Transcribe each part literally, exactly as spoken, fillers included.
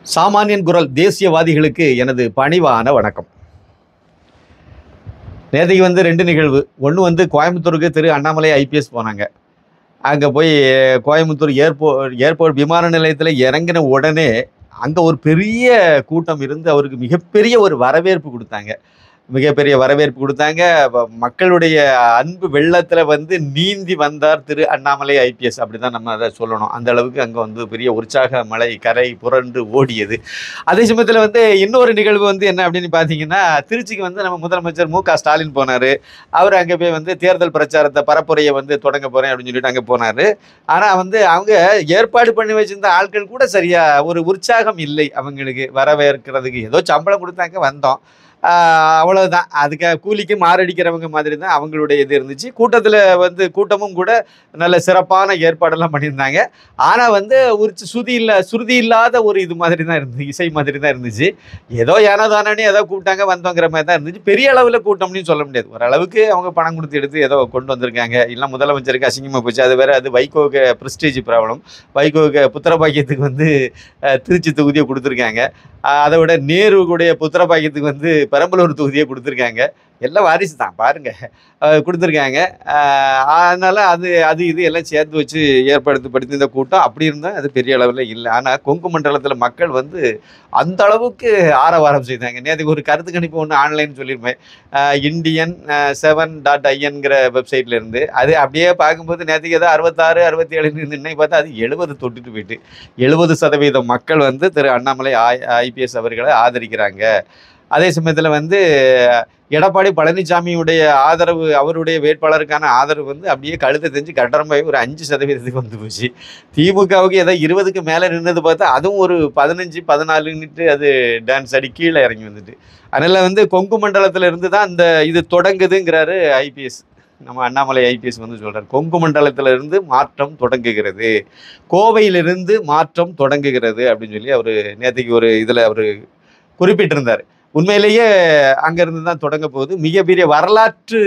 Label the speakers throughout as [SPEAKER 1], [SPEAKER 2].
[SPEAKER 1] சாமானியன் குரல் தேசியவாதிகளுக்கு எனது பணிவான வணக்கம். நேற்றுக்கு வந்து ரெண்டு நிகழ்வு. ஒன்று வந்து கோயம்புத்தூருக்கு திரு அண்ணாமலை ஐபிஎஸ் போனாங்க. அங்கே போய் கோயம்புத்தூர் ஏர்போர்ட் ஏர்போர்ட் விமான நிலையத்தில் இறங்கின உடனே அங்கே ஒரு பெரிய கூட்டம் இருந்து அவருக்கு மிகப்பெரிய ஒரு வரவேற்பு கொடுத்தாங்க. மிகப்பெரிய வரவேற்பு கொடுத்தாங்க. மக்களுடைய அன்பு வெள்ளத்தில் வந்து நீந்தி வந்தார் திரு அண்ணாமலை ஐபிஎஸ். அப்படி தான் நம்ம அதை சொல்லணும். அந்த அளவுக்கு அங்கே வந்து பெரிய உற்சாக மழை கரை புரண்டு ஓடியது. அதே சமயத்தில் வந்து இன்னொரு நிகழ்வு வந்து என்ன அப்படின்னு பார்த்தீங்கன்னா, திருச்சிக்கு வந்து நம்ம முதலமைச்சர் மு க ஸ்டாலின் போனார். அவர் அங்கே போய் வந்து தேர்தல் பிரச்சாரத்தை பரப்புரையை வந்து தொடங்க போகிறேன் அப்படின்னு சொல்லிட்டு அங்கே போனார். ஆனால் வந்து அவங்க ஏற்பாடு பண்ணி வச்சிருந்த ஆட்கள் கூட சரியாக ஒரு உற்சாகம் இல்லை அவங்களுக்கு வரவேற்கிறதுக்கு. ஏதோ சம்பளம் கொடுத்தாங்க, வந்தோம், அவ்வளவுதான். அதுக்கு கூலிக்கு மாரடிக்கிறவங்க மாதிரி தான் அவங்களுடைய இது இருந்துச்சு. கூட்டத்தில் வந்து கூட்டமும் கூட நல்ல சிறப்பான ஏற்பாடெல்லாம் பண்ணியிருந்தாங்க. ஆனால் வந்து ஒரு சுதி இல்லை சுருதி இல்லாத ஒரு இது மாதிரி தான் இருந்துச்சு, இசை மாதிரி தான் இருந்துச்சு. ஏதோ ஏனோ தானே ஏதோ கூப்பிட்டாங்க வந்தோங்கிற மாதிரி தான் இருந்துச்சு. பெரிய அளவில் கூட்டம்னு சொல்ல முடியாது. ஓரளவுக்கு அவங்க பணம் கொடுத்து எடுத்து ஏதோ கொண்டு வந்திருக்காங்க. இல்லை முதலமைச்சருக்கு அசிங்கமாக போச்சு. அது வேறு, அது வைகோக்கு ப்ரெஸ்டீஜ் ப்ராப்ளம். வைகோக்கு புத்திரபாக்கியத்துக்கு வந்து திருச்சி தொகுதியை கொடுத்துருக்காங்க. அதை விட நேருடைய புத்திரபாக்கியத்துக்கு வந்து பெரம்பலூர் தொகுதியை கொடுத்துருக்காங்க. எல்லாம் வாரிசு தான் பாருங்க, கொடுத்துருக்காங்க. அதனால அது அது இது எல்லாம் சேர்த்து வச்சு ஏற்படுத்தி படுத்தி இந்த கூட்டம் அப்படி இருந்தால் அது பெரிய அளவில் இல்லை. ஆனால் கொங்கு மண்டலத்தில் மக்கள் வந்து அந்த அளவுக்கு ஆரவாரம் செய்தாங்க. நேற்றுக்கு ஒரு கருத்து கணிப்பு ஒன்று ஆன்லைன் சொல்லியிருப்பேன், இண்டியன் செவன் டாட் ஐஎன்கிற வெப்சைட்ல இருந்து. அது அப்படியே பார்க்கும்போது நேற்றுக்கு ஏதோ அறுபத்தாறு அறுபத்தி ஏழு இன்னைக்கு பார்த்தா அது எழுபது தொட்டுட்டு போயிட்டு எழுபது சதவீதம் மக்கள் வந்து திரு அண்ணாமலை ஐபிஎஸ் அவர்களை ஆதரிக்கிறாங்க. அதே சமயத்தில் வந்து எடப்பாடி பழனிசாமியுடைய ஆதரவு, அவருடைய வேட்பாளருக்கான ஆதரவு வந்து அப்படியே கழுத்தை தெரிஞ்சு கட்டரமாகி ஒரு அஞ்சு சதவீதத்துக்கு வந்து போச்சு. திமுகவுக்கு ஏதோ இருபதுக்கு மேலே நின்றது பார்த்தா அதுவும் ஒரு பதினஞ்சு பதினாலுன்னுட்டு அது டான்ஸ் அடி கீழே இறங்கி வந்துட்டு. அதனால் வந்து கொங்கு மண்டலத்தில் இருந்து தான் இந்த இது தொடங்குதுங்கிறாரு ஐபிஎஸ். நம்ம அண்ணாமலை ஐபிஎஸ் வந்து சொல்கிறார், கொங்கு மண்டலத்தில் இருந்து மாற்றம் தொடங்குகிறது, கோவையிலிருந்து மாற்றம் தொடங்குகிறது அப்படின்னு சொல்லி அவர் நேற்றுக்கு ஒரு இதில் அவர் குறிப்பிட்டிருந்தார். உண்மையிலேயே அங்கேருந்து தான் தொடங்க போகுது. மிகப்பெரிய வரலாற்று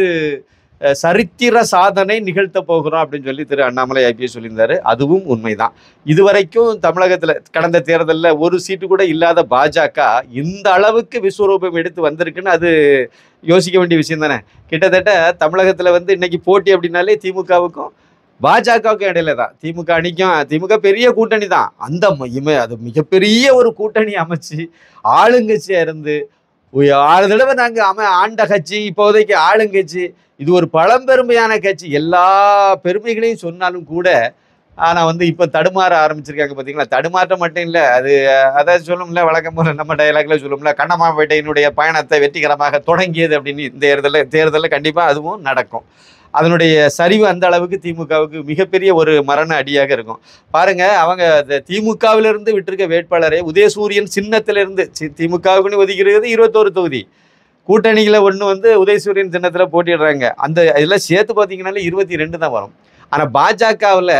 [SPEAKER 1] சரித்திர சாதனை நிகழ்த்த போகிறோம் அப்படின்னு சொல்லி திரு அண்ணாமலை ஐபிஎஸ் சொல்லியிருந்தாரு. அதுவும் உண்மைதான். இதுவரைக்கும் தமிழகத்தில் கடந்த தேர்தலில் ஒரு சீட்டு கூட இல்லாத பாஜக இந்த அளவுக்கு விஸ்வரூபம் எடுத்து வந்திருக்குன்னு அது யோசிக்க வேண்டிய விஷயம் தானே. கிட்டத்தட்ட தமிழகத்தில் வந்து இன்னைக்கு போட்டி அப்படின்னாலே திமுகவுக்கும் பாஜகவுக்கும் இடையில தான். திமுக அணிக்கும் திமுக பெரிய கூட்டணி தான். அந்த அது மிகப்பெரிய ஒரு கூட்டணி அமைச்சு ஆளுங்கட்சியாக இருந்து ஆறு தடவை நாங்கள் அம ஆண்ட கட்சி, இப்போதைக்கு ஆளுங்கட்சி, இது ஒரு பழம்பெருமையான கட்சி. எல்லா பெருமைகளையும் சொன்னாலும் கூட ஆனால் வந்து இப்போ தடுமாற ஆரம்பிச்சிருக்காங்க. பார்த்தீங்களா, தடுமாற்றம் மட்டும் இல்லை, அது அதாவது சொல்லும்ல, வழக்கம் போல நம்ம டயலாக்ல சொல்லும்ல, கண்ணமாப்பேட்டையினுடைய பயணத்தை வெற்றிகரமாக தொடங்கியது அப்படின்னு. இந்த தேர்தலில் தேர்தலில் கண்டிப்பாக அதுவும் நடக்கும். அதனுடைய சரிவு அந்த அளவுக்கு திமுகவுக்கு மிகப்பெரிய ஒரு மரண அடியாக இருக்கும். பாருங்க, அவங்க திமுகவிலிருந்து விட்டிருக்க வேட்பாளரை உதயசூரியன் சின்னத்திலிருந்து, திமுகவுக்குன்னு ஒதுக்கிறது இருபத்தோரு தொகுதி, கூட்டணியில் ஒன்று வந்து உதயசூரியன் சின்னத்தில் போட்டிடுறாங்க. அந்த இதெல்லாம் சேர்த்து பார்த்தீங்கன்னாலே இருபத்தி ரெண்டு தான் வரும். ஆனால் பாஜகவில்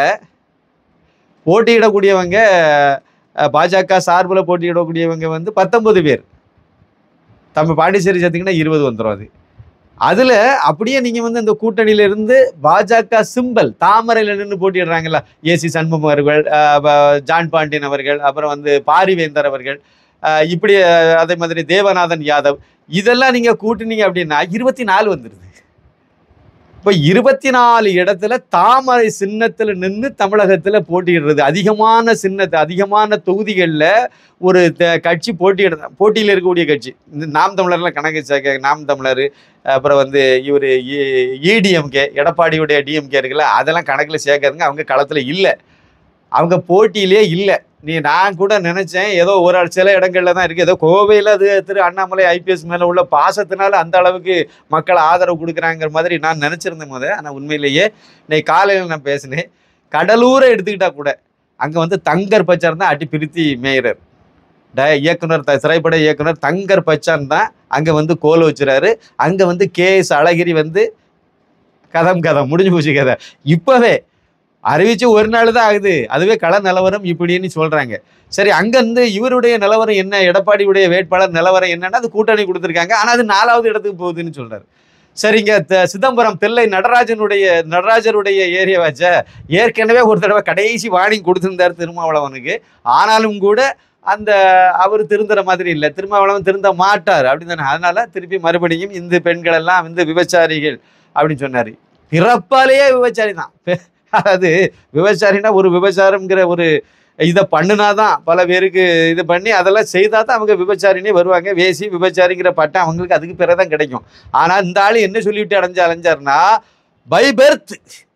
[SPEAKER 1] போட்டியிடக்கூடியவங்க, பாஜக சார்பில் போட்டியிடக்கூடியவங்க வந்து பத்தொன்பது பேர். நம்ம பாண்டிச்சேரி சேர்த்திங்கன்னா இருபது வந்துடும். அது அதில் அப்படியே நீங்கள் வந்து இந்த கூட்டணியிலிருந்து பாஜக சிம்பல் தாமரையில் நின்று போட்டிடுறாங்கல்ல, ஏசி சண்முகம் அவர்கள், ஜான் பாண்டியன் அவர்கள், அப்புறம் வந்து பாரிவேந்தர் அவர்கள், இப்படி அதே மாதிரி தேவநாதன் யாதவ், இதெல்லாம் நீங்கள் கூட்டினீங்க அப்படின்னா இருபத்தி நாலு வந்துடுது. இப்போ இருபத்தி நாலு இடத்துல தாமரை சின்னத்தில் நின்று தமிழகத்தில் போட்டியிடுறது. அதிகமான சின்னத்தை அதிகமான தொகுதிகளில் ஒரு கட்சி போட்டியிட போட்டியில் இருக்கக்கூடிய கட்சி. இந்த நாம் தமிழர்லாம் கணக்கு சேர்க்க, நாம் தமிழர், அப்புறம் வந்து இவர் இடிஎம்கே, எடப்பாடியுடைய டிஎம்கே இருக்குல்ல, அதெல்லாம் கணக்கில் சேர்க்கறதுங்க அவங்க களத்தில் இல்லை, அவங்க போட்டியிலே இல்லை. நீ நான் கூட நினச்சேன் ஏதோ ஒரு சில இடங்களில் தான் இருக்குது, ஏதோ கோவையில் அது திரு அண்ணாமலை ஐபிஎஸ் மேலே உள்ள பாசத்தினால அந்த அளவுக்கு மக்கள் ஆதரவு கொடுக்குறாங்கிற மாதிரி நான் நினச்சிருந்தேன் போது. ஆனால் உண்மையிலேயே இன்னைக்கு காலையில் நான் பேசினேன், கடலூரை எடுத்துக்கிட்டால் கூட அங்கே வந்து தங்கர் பச்சான் தான் அடி பிரித்தி மேயரர், ட இயக்குனர் த திரைப்பட இயக்குனர் தங்கர் பச்சான் தான் அங்கே வந்து கோல் வச்சுறாரு. அங்கே வந்து கே எஸ் அழகிரி வந்து கதம் கதம் முடிஞ்சு போச்சு கதை. இப்போவே அறிவிச்சு ஒரு நாள் தான் ஆகுது, அதுவே கள நிலவரம் இப்படின்னு சொல்கிறாங்க. சரி, அங்கேருந்து இவருடைய நிலவரம் என்ன, எடப்பாடியுடைய வேட்பாளர் நிலவரம் என்னன்னா, அது கூட்டணி கொடுத்துருக்காங்க, ஆனால் அது நாலாவது இடத்துக்கு போகுதுன்னு சொல்கிறார். சரிங்க, சிதம்பரம் தில்லை நடராஜனுடைய நடராஜருடைய ஏரியாவாச்ச ஏற்கனவே ஒரு தடவை கடைசி வார்னிங் கொடுத்துருந்தார் திருமாவளவனுக்கு. ஆனாலும் கூட அந்த அவர் திருந்துற மாதிரி இல்லை, திருமாவளவன் திருந்த மாட்டார் அப்படின்னு தானே. அதனால திருப்பி மறுபடியும் இந்த பெண்கள் எல்லாம் வந்து விபச்சாரிகள் அப்படின்னு சொன்னாரு. பிறப்பாலேயே விபச்சாரி தான். அதாவது விபச்சாரினா ஒரு விபச்சாரம்ங்கிற ஒரு இதை பண்ணுனாதான் பல பேருக்கு இது பண்ணி அதெல்லாம் செய்தா தான் அவங்க விபச்சாரினே வருவாங்க. வேசி விபச்சாரிங்கிற பட்டம் அவங்களுக்கு அதுக்கு பிறகுதான் கிடைக்கும். ஆனா இந்த ஆளு என்ன சொல்லிவிட்டு அடைஞ்சு அலைஞ்சாருன்னா பை பெர்த்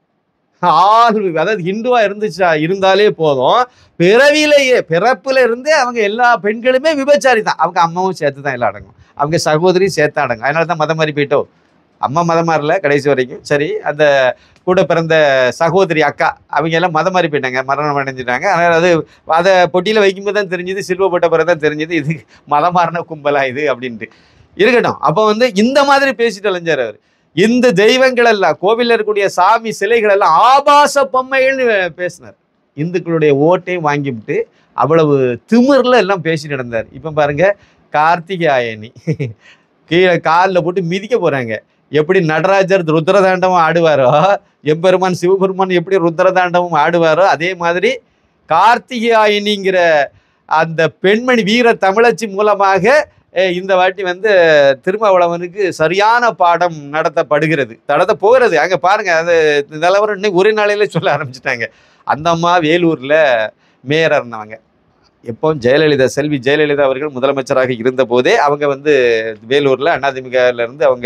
[SPEAKER 1] ஆள், அதாவது ஹிந்துவா இருந்துச்சா இருந்தாலே போதும், பிறவிலேயே பிறப்புல இருந்தே அவங்க எல்லா பெண்களுமே விபச்சாரி தான். அவங்க அம்மாவும் சேர்த்து தான் எல்லாம் அடங்கும், அவங்க சகோதரியும் சேர்த்து அடங்கும். அதனால தான் மதம் மாறி போயிட்டோம். அம்மா மதம் மாறல கடைசி வரைக்கும். சரி, அந்த கூட பிறந்த சகோதரி அக்கா அவங்க எல்லாம் மதம் மாறி போயிட்டாங்க, மரணம் அடைஞ்சிட்டாங்க. அதனால் அது அதை பொட்டியில் வைக்கும்போது தான் தெரிஞ்சுது, சில்வ போட்ட பிறகு தான் தெரிஞ்சுது இது மதம் மாறின கும்பலா இது அப்படின்ட்டு. இருக்கட்டும். அப்போ வந்து இந்த மாதிரி பேசிட்டு அலைஞ்சார் அவர். இந்த தெய்வங்கள் எல்லாம் கோவிலில் இருக்கக்கூடிய சாமி சிலைகள் எல்லாம் ஆபாச பொம்மைகள்னு பேசினார். இந்துக்களுடைய ஓட்டையும் வாங்கிவிட்டு அவ்வளவு திமிரில் எல்லாம் பேசிட்டு நடந்தார். இப்போ பாருங்க, கார்த்திகாயனி கீழே காலில் போட்டு மிதிக்க போறாங்க. எப்படி நடராஜர் ருத்ரதாண்டவம் ஆடுவாரோ, எம்பெருமான் சிவபெருமான் எப்படி ருத்ரதாண்டவம் ஆடுவாரோ, அதே மாதிரி கார்த்திகாயனிங்கிற அந்த பெண்மணி வீர தமிழச்சி மூலமாக இந்த வாட்டி வந்து திருமாவளவனுக்கு சரியான பாடம் நடத்தப்படுகிறது, நடத்த போகிறது. அங்கே பாருங்க, அது நிலவரம் இன்னைக்கு ஒரே நாளையில சொல்ல ஆரம்பிச்சிட்டாங்க. அந்த அம்மா வேலூர்ல மேயராக இருந்தவங்க. எப்போ ஜெயலலிதா, செல்வி ஜெயலலிதா அவர்கள் முதலமைச்சராக இருந்த போதே அவங்க வந்து வேலூர்ல அதிமுகல இருந்து அவங்க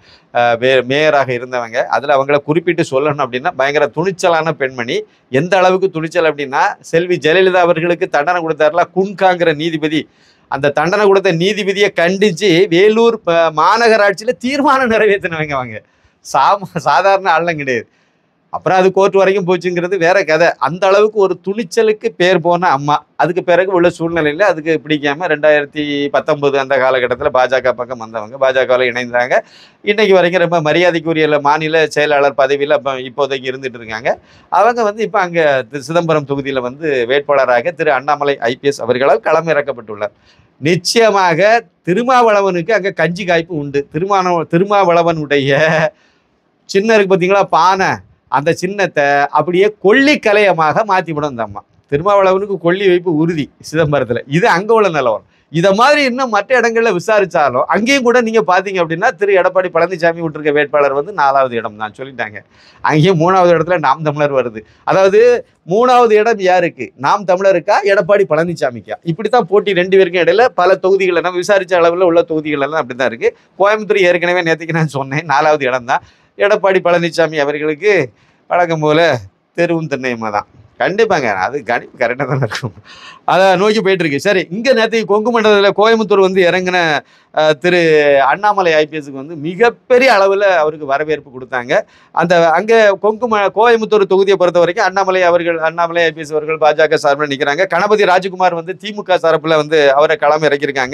[SPEAKER 1] வே மேயராக இருந்தவங்க. அதில் அவங்கள குறிப்பிட்டு சொல்லணும் அப்படின்னா பயங்கர துணிச்சலான பெண்மணி. எந்த அளவுக்கு துணிச்சல் அப்படின்னா, செல்வி ஜெயலலிதா அவர்களுக்கு தண்டனை கொடுத்தாருல குன்காங்கிற நீதிபதி, அந்த தண்டனை கொடுத்த நீதிபதியை கண்டிச்சு வேலூர் மாநகராட்சியில் தீர்மானம் நிறைவேற்றினவங்க. அவங்க சாம சாதாரண ஆளும் கிடையாது. அப்புறம் அது கோர்ட் வரைக்கும் போச்சுங்கிறது வேற கதை. அந்த அளவுக்கு ஒரு துணிச்சலுக்கு பேர் போன அம்மா. அதுக்கு பிறகு உள்ள சூழ்நிலையில் அதுக்கு பிடிக்காம ரெண்டாயிரத்தி பத்தொன்பது அந்த காலகட்டத்தில் பாஜக பக்கம் வந்தவங்க, பாஜகவில் இணைந்தாங்க. இன்னைக்கு வரைக்கும் ரொம்ப மரியாதைக்குரிய மாநில செயலாளர் பதவியில் இப்போ இப்போதைக்கு இருந்துட்டு இருக்காங்க. அவங்க வந்து இப்போ அங்கே சிதம்பரம் தொகுதியில் வந்து வேட்பாளராக திரு அண்ணாமலை ஐபிஎஸ் அவர்களால் களமிறக்கப்பட்டுள்ளார். நிச்சயமாக திருமாவளவனுக்கு அங்கே கஞ்சி காய்ப்பு உண்டு. திருமான திருமாவளவனுடைய சின்ன இருக்கு பார்த்தீங்களா பானை, அந்த சின்னத்தை அப்படியே கொல்லி கலையமாக மாற்றிவிடும் இந்த அம்மா. திருமாவளவனுக்கு கொல்லி வைப்பு உறுதி சிதம்பரத்தில். இது அங்கே உள்ள நிலவரம். இதை மாதிரி இன்னும் மற்ற இடங்களில் விசாரித்தாலும் அங்கேயும் கூட நீங்கள் பார்த்தீங்க அப்படின்னா திரு எடப்பாடி பழனிசாமி விட்டுருக்க வேட்பாளர் வந்து நாலாவது இடம் தான் சொல்லிட்டாங்க. அங்கேயும் மூணாவது இடத்துல நாம் தமிழர் வருது. அதாவது மூணாவது இடம் யாருக்கு? நாம் தமிழருக்கா எடப்பாடி பழனிசாமிக்கா? இப்படி தான் போட்டி ரெண்டு பேருக்கும் இடையில. பல தொகுதிகளில் நம்ம விசாரித்த அளவில் உள்ள தொகுதிகளெல்லாம் அப்படி தான் இருக்குது. கோயம்புத்தூர் ஏற்கனவே நேற்றுக்கு நான் சொன்னேன், நாலாவது இடம் தான். எடப்பாடி பழனிசாமி அவர்களுக்கு வழக்கம் போல தெருவும் தென்னையுமா தான். கண்டிப்பாங்க, அது கணிப்பு கரெக்டாக தானே இருக்கும். அதை நோக்கி போயிட்டு இருக்கு. சரி, இங்கே நேற்று கொங்கு மண்டலத்தில் கோயம்புத்தூர் வந்து இறங்கின திரு அண்ணாமலை ஐபிஎஸ்க்கு வந்து மிகப்பெரிய அளவில் அவருக்கு வரவேற்பு கொடுத்தாங்க. அந்த அங்கே கொங்கு ம கோயம்புத்தூர் தொகுதியை பொறுத்த வரைக்கும் அண்ணாமலை அவர்கள் அண்ணாமலை ஐபிஎஸ் அவர்கள் பாஜக சார்பில் நிற்கிறாங்க. கணபதி ராஜகுமார் வந்து திமுக சார்பில் வந்து அவரை களம் இறக்கியிருக்காங்க.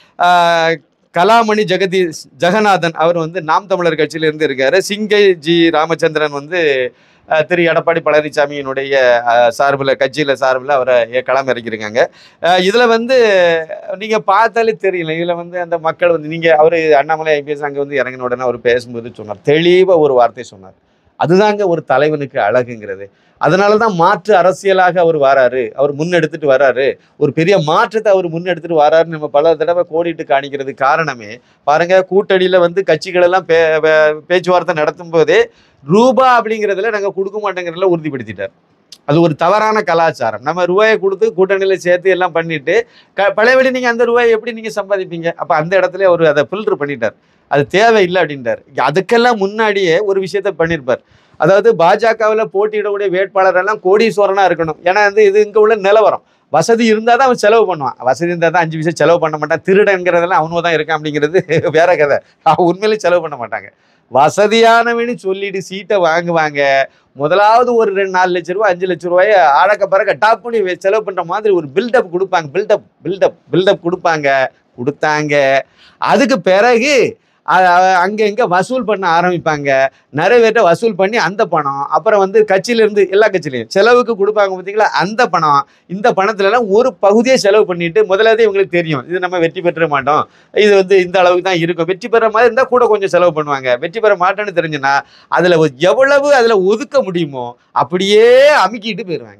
[SPEAKER 1] கலாமணி ஜெகதி ஜெகநாதன் அவர் வந்து நாம் தமிழர் கட்சியிலிருந்து இருக்காரு. சிங்கை ஜி ராமச்சந்திரன் வந்து திரு எடப்பாடி பழனிசாமியினுடைய சார்பில் கட்சியில் சார்பில் அவரை களம் இறக்கியிருக்காங்க. இதில் வந்து நீங்கள் பார்த்தாலே தெரியல, இதில் வந்து அந்த மக்கள் வந்து நீங்கள் அவர் அண்ணாமலை ஐபிஎஸ் அங்கே வந்து இறங்கின உடனே அவர் பேசும்போது சொன்னார், தெளிவாக ஒரு வார்த்தை சொன்னார். அதுதாங்க ஒரு தலைவனுக்கு அழகுங்கிறது. அதனால தான் மாற்று அரசியலாக அவர் வராரு, அவர் முன்னெடுத்துட்டு வராரு, ஒரு பெரிய மாற்றத்தை அவர் முன்னெடுத்துட்டு வராருன்னு நம்ம பல தடவை கோடிட்டு காணிக்கிறது காரணமே பாருங்க. கூட்டணியில் வந்து கட்சிகள் எல்லாம் பே பேச்சுவார்த்தை நடத்தும் போதே ரூபா அப்படிங்கிறதுல நாங்கள் கொடுக்க மாட்டேங்கிறதுல உறுதிப்படுத்திட்டார். அது ஒரு தவறான கலாச்சாரம். நம்ம ரூபாயை கொடுத்து கூட்டணியில் சேர்த்து எல்லாம் பண்ணிட்டு க பழையபடி நீங்கள் அந்த ரூபாயை எப்படி நீங்கள் சம்பாதிப்பீங்க? அப்போ அந்த இடத்துல அவர் அதை ஃபில்டர் பண்ணிட்டார். அது தேவையில்லை அப்படின்ட்டார். அதுக்கெல்லாம் முன்னாடியே ஒரு விஷயத்த பண்ணியிருப்பார். அதாவது பாஜகவில் போட்டியிடக்கூடிய வேட்பாளர் எல்லாம் கோடீஸ்வரனாக இருக்கணும். ஏன்னா வந்து இது இங்கே உள்ள நிலவரம். வசதி இருந்தால் தான் அவன் செலவு பண்ணுவான். வசதி இருந்தால் தான் அஞ்சு விஷயம் செலவு பண்ண மாட்டான். திருடங்கிறதெல்லாம் அவனோ தான் இருக்கான் அப்படிங்கிறது வேற கதை. அவன் உண்மையிலேயே செலவு பண்ண மாட்டாங்க. வசதியானவனு சொல்லிட்டு சீட்டை வாங்குவாங்க. முதலாவது ஒரு ரெண்டு நாலு லட்ச ரூபா அஞ்சு லட்ச ரூபாயை ஆடக்க பிறகு டாப் பண்ணி செலவு பண்ணுற மாதிரி ஒரு பில்டப் கொடுப்பாங்க. பில்டப் பில்டப் பில்டப் கொடுப்பாங்க கொடுத்தாங்க. அதுக்கு பிறகு அங்கே இங்கே வசூல் பண்ண ஆரம்பிப்பாங்க. நிறைய பேர்ட்ட வசூல் பண்ணி அந்த பணம் அப்புறம் வந்து கட்சியிலேருந்து எல்லா கட்சியிலையும் செலவுக்கு கொடுப்பாங்க பார்த்தீங்களா? அந்த பணம் இந்த பணத்துலலாம் ஒரு பகுதியை செலவு பண்ணிட்டு முதலாவது இவங்களுக்கு தெரியும் இது நம்ம வெற்றி பெற்ற மாட்டோம், இது வந்து இந்த அளவுக்கு தான் இருக்கும். வெற்றி பெற மாதிரி இருந்தால் கூட கொஞ்சம் செலவு பண்ணுவாங்க. வெற்றி பெற மாட்டேன்னு தெரிஞ்சுன்னா அதில் எவ்வளவு அதில் ஒதுக்க முடியுமோ அப்படியே அமுக்கிட்டு போயிடுவாங்க.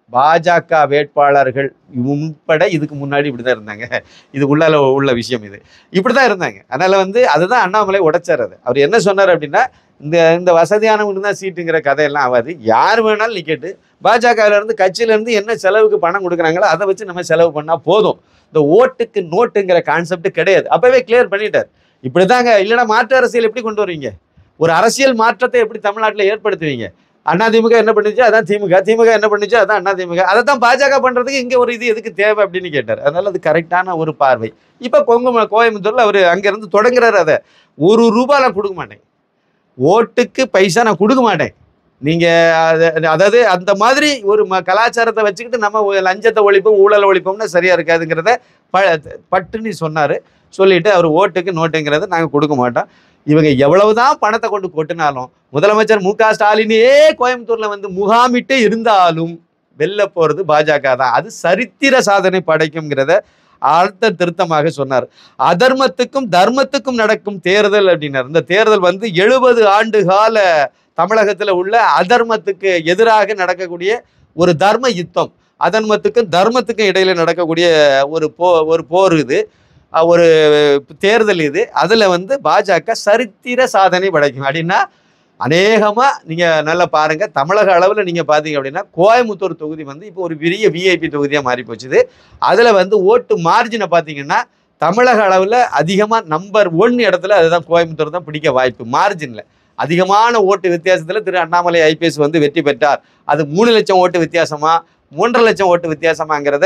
[SPEAKER 1] பாஜக வேட்பாளர்கள் உட்பட இதுக்கு முன்னாடி இப்படிதான் இருந்தாங்க. இது உள்ளால உள்ள விஷயம். இது இப்படிதான் இருந்தாங்க. அதனால வந்து அதுதான் அண்ணாமலை உடைச்சார். அது அவர் என்ன சொன்னார் அப்படின்னா, இந்த இந்த வசதியானவங்களுக்கு தான் சீட்டுங்கிற கதையெல்லாம் ஆகாது. யார் வேணாலும் நிக்கட்டு, பாஜகவில் இருந்து கட்சியில இருந்து என்ன செலவுக்கு பணம் கொடுக்குறாங்களோ அதை வச்சு நம்ம செலவு பண்ணா போதும். இந்த ஓட்டுக்கு நோட்டுங்கிற கான்செப்ட் கிடையாது. அப்பவே கிளியர் பண்ணிட்டார். இப்படிதாங்க. இல்லைன்னா மாற்று அரசியல் எப்படி கொண்டு வருவீங்க? ஒரு அரசியல் மாற்றத்தை எப்படி தமிழ்நாட்டில் ஏற்படுத்துவீங்க? அதிமுக என்ன பண்ணுச்சு, அதான் திமுக. திமுக என்ன பண்ணுச்சு, அதான் அதிமுக. அதை தான் பாஜக பண்றதுக்கு இங்க ஒரு இது எதுக்கு தேவை அப்படின்னு கேட்டார். அதனால அது கரெக்டான ஒரு பார்வை. இப்ப கொங்கு கோயம்புத்தூர்ல அவர் அங்க இருந்து தொடங்குறாரு. அதை ஒரு ரூபாய் நான் கொடுக்க மாட்டேன், ஓட்டுக்கு பைசா நான் கொடுக்க மாட்டேன். நீங்க அதாவது அந்த மாதிரி ஒரு கலாச்சாரத்தை வச்சுக்கிட்டு நம்ம லஞ்சத்தை ஒழிப்போம், ஊழலை ஒழிப்போம்னா சரியா இருக்காதுங்கிறத ப பட்டுன்னு சொன்னாரு. சொல்லிட்டு அவர் ஓட்டுக்கு நோட்டுங்கிறத நாங்கள் கொடுக்க மாட்டோம். இவங்க எவ்வளவுதான் பணத்தை கொண்டு கொட்டினாலும், முதலமைச்சர் மு க ஸ்டாலினே கோயம்புத்தூர்ல வந்து முகாமிட்டு இருந்தாலும் வெளில போறது பாஜக தான். அது சரித்திர சாதனை படைக்கும்ங்கிறத அர்த்த திருத்தமாக சொன்னார். அதர்மத்துக்கும் தர்மத்துக்கும் நடக்கும் தேர்தல் அப்படின்னார். இந்த தேர்தல் வந்து எழுபது ஆண்டு கால தமிழகத்துல உள்ள அதர்மத்துக்கு எதிராக நடக்கக்கூடிய ஒரு தர்ம யுத்தம், அதர்மத்துக்கும் தர்மத்துக்கும் இடையில நடக்கக்கூடிய ஒரு போ ஒரு போர் இது, ஒரு தேர்தல் இது. அதுல வந்து பாஜக சரித்திர சாதனை படைக்கும் அப்படின்னா, அநேகமா நீங்க நல்லா பாருங்க, தமிழக அளவுல நீங்க பாத்தீங்க அப்படின்னா கோயம்புத்தூர் தொகுதி வந்து இப்போ ஒரு பெரிய விஐபி தொகுதியா மாறி போச்சுது. அதுல வந்து ஓட்டு மார்ஜினை பாத்தீங்கன்னா தமிழக அளவுல அதிகமா நம்பர் ஒன் இடத்துல அதுதான் கோயம்புத்தூர் தான் பிடிக்க வாய்ப்பு. மார்ஜின்ல அதிகமான ஓட்டு வித்தியாசத்துல திரு அண்ணாமலை ஐபிஎஸ் வந்து வெற்றி பெற்றார். அது மூணு லட்சம் ஓட்டு வித்தியாசமா மூன்றரை லட்சம் ஓட்டு வித்தியாசமாங்கிறத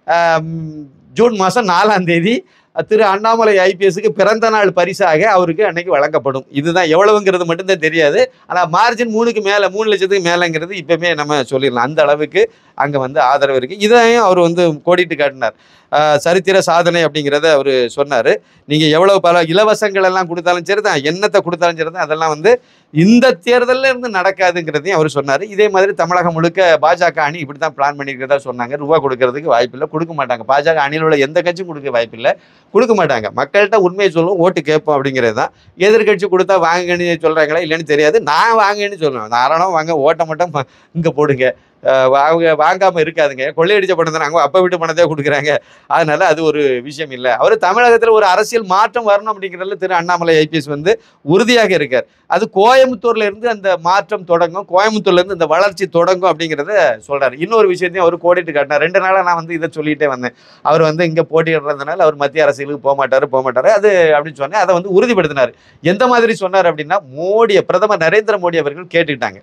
[SPEAKER 1] ஜூன் மாதம் நாலாம் தேதி திரு அண்ணாமலை ஐபிஎஸ்க்கு பிறந்த நாள் பரிசாக அவருக்கு அன்னைக்கு வழங்கப்படும். இதுதான் எவ்வளவுங்கிறது மட்டும்தான் தெரியாது. ஆனால் மார்ஜின் மூணுக்கு மேலே மூணு லட்சத்துக்கு மேலேங்கிறது இப்பவுமே நம்ம சொல்லிடலாம். அந்த அளவுக்கு அங்கே வந்து ஆதரவு இருக்குது. இதையும் அவர் வந்து கோடிட்டு காட்டினார். சரித்திர சாதனை அப்படிங்கிறத அவர் சொன்னார். நீங்கள் எவ்வளவு பல இலவசங்கள் எல்லாம் கொடுத்தாலும் சரி தான், என்னத்தை கொடுத்தாலும் சரி தான், அதெல்லாம் வந்து இந்த தேர்தலில் இருந்து நடக்காதுங்கிறதையும் அவர் சொன்னார். இதே மாதிரி தமிழகம் முழுக்க பாஜக அணி இப்படி தான் பிளான் பண்ணியிருக்கிறதா சொன்னாங்க. ரூபா கொடுக்கறதுக்கு வாய்ப்பில்லை, கொடுக்க மாட்டாங்க. பாஜக அணியில் உள்ள எந்த கட்சியும் கொடுக்க வாய்ப்பில்லை, கொடுக்க மாட்டாங்க. மக்கள்கிட்ட உண்மையை சொல்லுவோம், ஓட்டு கேட்போம் அப்படிங்கிறது தான். எதிர்கட்சி கொடுத்தா வாங்கன்னு சொல்கிறாங்களா இல்லைன்னு தெரியாது. நான் வாங்கன்னு சொல்லுவேன். தாராளமாக வாங்க, ஓட்டை மட்டும் இங்கே போடுங்க, அவங்க வாங்காமல் இருக்காதுங்க. கொள்ளையடிச்ச பணம் தானே, அவங்க அப்போ வீட்டு பணத்தை கொடுக்குறாங்க. அதனால அது ஒரு விஷயம் இல்லை. அவர் தமிழகத்தில் ஒரு அரசியல் மாற்றம் வரணும் அப்படிங்கிறதுல திரு அண்ணாமலை ஐபிஎஸ் வந்து உறுதியாக இருக்கார். அது கோயம்புத்தூர்ல இருந்து அந்த மாற்றம் தொடங்கும், கோயம்புத்தூர்ல இருந்து இந்த வளர்ச்சி தொடங்கும் அப்படிங்கிறத சொல்றாரு. இன்னொரு விஷயத்தையும் அவர் கோடிட்டு காட்டினார். ரெண்டு நாளாக நான் வந்து இதை சொல்லிட்டே வந்தேன். அவர் வந்து இங்கே போட்டியிடுறதுனால அவர் மத்திய அரசியலுக்கு போக மாட்டாரு போக மாட்டாரு அது அப்படின்னு சொன்னேன். அதை வந்து உறுதிப்படுத்தினார். எந்த மாதிரி சொன்னார் அப்படின்னா, மோடி பிரதமர் நரேந்திர மோடி அவர்கள் கேட்டுக்கிட்டாங்க.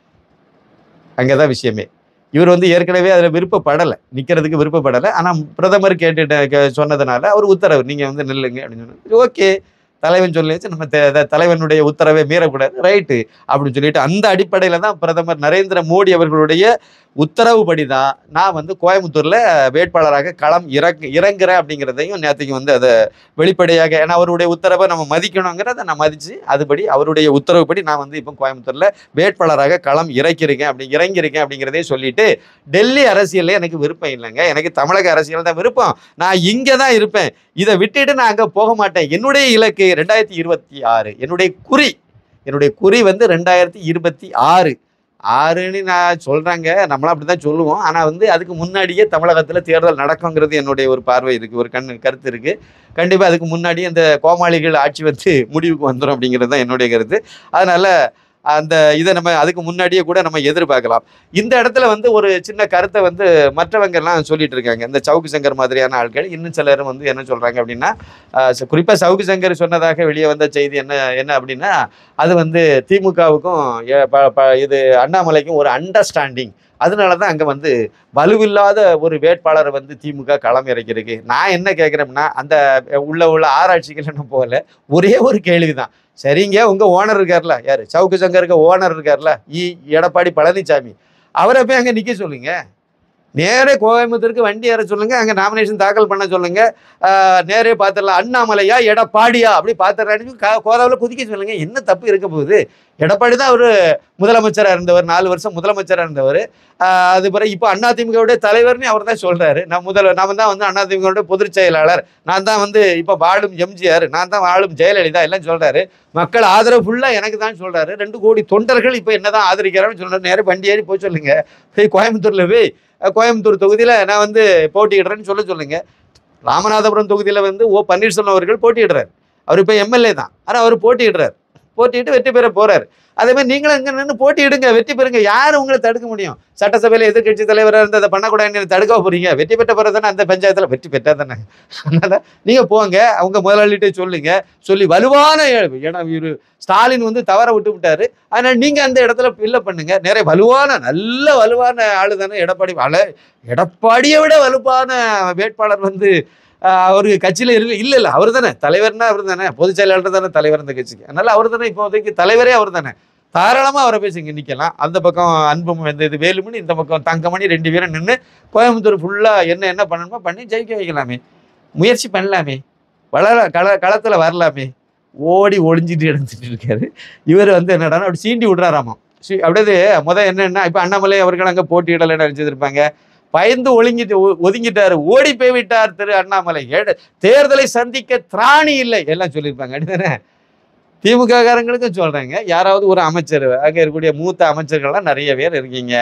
[SPEAKER 1] அங்கதான் விஷயமே. இவர் வந்து ஏற்கனவே அதில் விருப்பப்படலை, நிற்கிறதுக்கு விருப்பப்படலை. ஆனால் பிரதமர் கேட்டுட்ட சொன்னதுனால அவர் உத்தரவு, நீங்கள் வந்து நில்லுங்க அப்படின்னு சொன்னார். ஓகே, தலைவன் சொல்லிச்சு, நம்ம தலைவனுடைய உத்தரவை மீறக்கூடாது, ரைட்டு அப்படின்னு சொல்லிட்டு அந்த அடிப்படையில் தான் பிரதமர் நரேந்திர மோடி அவர்களுடைய உத்தரவுப்படி தான் நான் வந்து கோயம்புத்தூரில் வேட்பாளராக களம் இறங்க இறங்குறேன் அப்படிங்கிறதையும் நேற்றுக்கு வந்து அதை வெளிப்படையாக, ஏன்னா அவருடைய உத்தரவை நம்ம மதிக்கணுங்கிறத நான் மதித்து அதுபடி அவருடைய உத்தரவுப்படி நான் வந்து இப்போ கோயம்புத்தூரில் வேட்பாளராக களம் இறக்கியிருக்கேன் அப்படி இறங்கியிருக்கேன் அப்படிங்கிறதையும் சொல்லிட்டு, டெல்லி அரசியலில் எனக்கு விருப்பம் இல்லைங்க, எனக்கு தமிழக அரசியல் தான் விருப்பம், நான் இங்கே தான் இருப்பேன், இதை விட்டுட்டு நான் அங்கே போக மாட்டேன். என்னுடைய இலக்கு ரெண்டாயிரத்தி இருபத்தி ஆறு என்னுடைய குறி என்னுடைய குறி வந்து ரெண்டாயிரத்தி இருபத்தி ஆறு ஆறுன்னு நான் சொல்கிறாங்க, நம்மளாம் அப்படி தான் சொல்லுவோம். ஆனால் வந்து அதுக்கு முன்னாடியே தமிழகத்தில் தேர்தல் நடக்குங்கிறது என்னுடைய ஒரு பார்வை இருக்குது, ஒரு கண் கருத்து இருக்குது. கண்டிப்பாக அதுக்கு முன்னாடியே அந்த கோமாளிகள் ஆட்சி வந்து முடிவுக்கு வந்துடும் அப்படிங்கிறது தான் என்னுடைய கருத்து. அதனால் அந்த இதை நம்ம அதுக்கு முன்னாடியே கூட நம்ம எதிர்பார்க்கலாம். இந்த இடத்துல வந்து ஒரு சின்ன கருத்தை வந்து மற்றவங்க எல்லாம் சொல்லிட்டு இருக்காங்க. இந்த சவுக்கு சங்கர் மாதிரியான ஆட்கள் இன்னும் சிலரும் வந்து என்ன சொல்கிறாங்க அப்படின்னா, குறிப்பாக சவுக்கு சங்கர் சொன்னதாக வெளியே வந்த செய்தி என்ன என்ன அப்படின்னா, அது வந்து திமுகவுக்கும் இது அண்ணாமலைக்கும் ஒரு அண்டர்ஸ்டாண்டிங், அதனால தான் அங்கே வந்து வலுவில்லாத ஒரு வேட்பாளரை வந்து திமுக களம் இறக்கிருக்கு. நான் என்ன கேட்குறேன்னா, அந்த உள்ள உள்ள ஆராய்ச்சிகள் என்ன போகல, ஒரே ஒரு கேள்வி தான். சரிங்க, உங்கள் ஓனர் இருக்கார்ல, யார், சவுக்கு சங்கருக்கு ஓனர் இருக்கார்ல, இ எடப்பாடி பழனிசாமி, அவரை போய் அங்கே நிற்க சொல்லுங்க, நேரே கோயம்புத்தூருக்கு வண்டி ஏற சொல்லுங்க, அங்கே நாமினேஷன் தாக்கல் பண்ண சொல்லுங்க, நேரே பார்த்துடலாம். அண்ணாமலையா எடப்பாடியா அப்படி பார்த்துறான்னு கோதாவில் குதிக்க சொல்லுங்க. என்ன தப்பு இருக்க போகுது? எடப்பாடி தான் அவர் முதலமைச்சராக இருந்தவர், நாலு வருஷம் முதலமைச்சராக இருந்தவர். அது பிறகு இப்போ அதிமுகவுடைய தலைவர்னு அவர் தான் சொல்கிறாரு. நான் முதல் நான் தான் வந்து அதிமுகவுடைய பொதுச் செயலாளர், நான் தான் வந்து இப்போ வாழும் எம்ஜிஆர், நான் தான் வாழும் ஜெயலலிதா எல்லாம் சொல்கிறாரு. மக்கள் ஆதரவு ஃபுல்லாக எனக்கு தான் சொல்கிறாரு. ரெண்டு கோடி தொண்டர்கள் இப்போ என்ன தான் ஆதரிக்கிறான்னு சொல்கிறாரு. நேரம் வண்டி ஏறி போய் சொல்லுங்க, போய் கோயம்புத்தூரில் போய் கோயம்புத்தூர் தொகுதியில் நான் வந்து போட்டியிடுறேன்னு சொல்ல சொல்லுங்க. ராமநாதபுரம் தொகுதியில் வந்து ஓ பன்னீர்செல்வம் அவர்கள் போட்டியிடுறாரு. அவர் இப்போ எம்எல்ஏ தான், ஆனால் அவர் போட்டியிடுறார். போட்டியிட்டு வெற்றி பெற போறாரு. அதே மாதிரி நீங்களும் இங்கே நின்று போட்டியிடுங்க, வெற்றி பெறுங்க. யாரும் உங்களை தடுக்க முடியும்? சட்டசபையில் எதிர்கட்சி தலைவராக இருந்து அதை பண்ணக்கூடாதுன்னு தடுக்க போறீங்க? வெற்றி பெற்ற பிறகு தானே அந்த பஞ்சாயத்தில் வெற்றி பெற்றா தானே. அதனால நீங்கள் போங்க, அவங்க முதலாளிகிட்டே சொல்லுங்க, சொல்லி வலுவான, ஏன்னா இவர் ஸ்டாலின் வந்து தவற விட்டு விட்டாரு. அதனால் நீங்கள் அந்த இடத்துல இல்லை பண்ணுங்க. நிறைய வலுவான, நல்ல வலுவான ஆளு தானே எடப்பாடி. வள எடப்பாடியை விட வலுவான வேட்பாளர் வந்து அவருக்கு கட்சியில் இல்லை இல்லை இல்லை அவர் தானே தலைவர்னா, அவர் தானே பொதுச் செயலாளர் தானே தலைவர் இந்த கட்சிக்கு. அதனால அவர் தானே இப்போதைக்கு தலைவரே அவர் தானே. தாராளமாக அவரை பேசி இங்கே நிற்கலாம். அந்த பக்கம் அன்பும் வந்து இது வேலுமணி, இந்த பக்கம் தங்கமணி, ரெண்டு பேரும் நின்று கோயம்புத்தூர் ஃபுல்லாக என்ன என்ன பண்ணணுமோ பண்ணி ஜெயிக்க வைக்கலாமே, முயற்சி பண்ணலாமே, வளர கள களத்தில் வரலாமே. ஓடி ஒளிஞ்சிட்டு எடுத்துட்டு இருக்காரு இவர். வந்து என்னடானா அப்படி சீண்டி விட்றாராமா. சி அப்படியே முதல் என்னென்னா, இப்போ அண்ணாமலை அவர்கள் அங்கே போட்டியிடலைன்னு நினச்சிருப்பாங்க. பயந்து ஒழுங்கிட்டு ஒதுங்கிட்டாரு, ஓடி போய்விட்டார் திரு அண்ணாமலை. தேர்தலை சந்திக்க திராணி இல்லை எல்லாம் சொல்லியிருப்பாங்க. அப்படிதானே திமுக காரங்களுக்கும் சொல்றாங்க. யாராவது ஒரு அமைச்சர், அங்கே இருக்கக்கூடிய மூத்த அமைச்சர்கள்லாம் நிறைய பேர் இருக்கீங்க,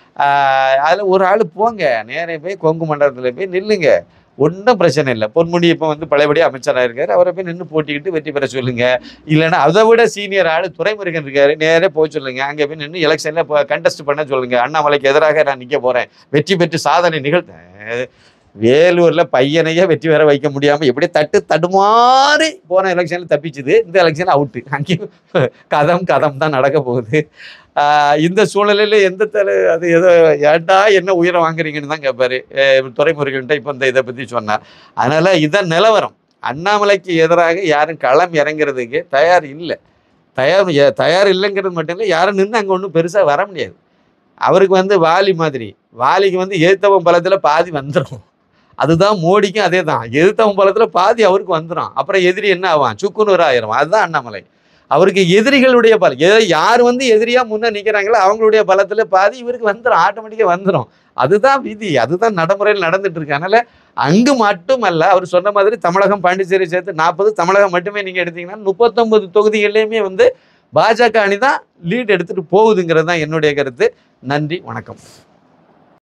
[SPEAKER 1] அதில் ஒரு ஆள் போங்க, நேரே போய் கொங்கு மண்டலத்தில் போய் நில்லுங்க, ஒன்றும் பிரச்சனை இல்லை. பொன்முடி இப்போ வந்து பழையபடி அமைச்சராக இருக்கார், அவரை போய் நின்று போட்டிக்கிட்டு வெற்றி பெற சொல்லுங்க. இல்லைன்னா அதை விட சீனியர் ஆள் துரைமுருகன் இருக்காரு, நேரே போய் சொல்லுங்க, அங்கே போய் நின்று எலெக்ஷனில் இப்போ கண்டெஸ்ட் பண்ண சொல்லுங்க. அண்ணாமலைக்கு எதிராக நான் நிற்க போகிறேன், வெற்றி பெற்று சாதனை நிகழ்த்த. வேலூரில் பையனையே வெற்றி பெற வைக்க முடியாமல் எப்படியே தட்டு தடுமாறி போன எலெக்ஷனில் தப்பிச்சுது, இந்த எலெக்ஷன் அவுட்டு. அங்கேயும் கதம் கதம் தான் நடக்க போகுது. இந்த சூழ்நிலையில் எந்த தலை அது ஏதோ ஏண்டா என்ன உயிரை வாங்குறீங்கன்னு தான் கேட்பாரு துரைமுருகன்ட்ட இப்போ இந்த இதை பற்றி சொன்னார். அதனால் இதான் நிலவரம். அண்ணாமலைக்கு எதிராக யாரும் களம் இறங்குறதுக்கு தயார் இல்லை. தயார் தயார் இல்லைங்கிறது மட்டும் இல்லை, யாரும் நின்று அங்கே ஒன்றும் பெருசாக வர முடியாது. அவருக்கு வந்து வாலி மாதிரி, வாலிக்கு வந்து எதிர்த்தவன் பலத்தில் பாதி வந்துடும். அதுதான் மோடிக்கும் அதே தான், எதிர்த்தவன் பலத்தில் பாதி அவருக்கு வந்துடும். அப்புறம் எதிரி என்ன ஆவான், சுக்குநூறு ஆயிரும். அதுதான் அண்ணாமலை. அவருக்கு எதிரிகளுடைய பலம், எதை யார் வந்து எதிரியாக முன்னே நிற்கிறாங்களோ அவங்களுடைய பலத்தில் பாதி இவருக்கு வந்துடும், ஆட்டோமேட்டிக்காக வந்துடும். அதுதான் விதி, அதுதான் நடைமுறையில் நடந்துட்டு இருக்கு. அதனால் அங்கு மட்டுமல்ல, அவர் சொன்ன மாதிரி தமிழகம் பாண்டிச்சேரி சேர்த்து நாற்பது, தமிழகம் மட்டுமே நீங்கள் எடுத்தீங்கன்னா முப்பத்தொன்பது தொகுதிகள்லையுமே வந்து பாஜக அணி தான் லீட் எடுத்துகிட்டு போகுதுங்கிறது தான் என்னுடைய கருத்து. நன்றி, வணக்கம்.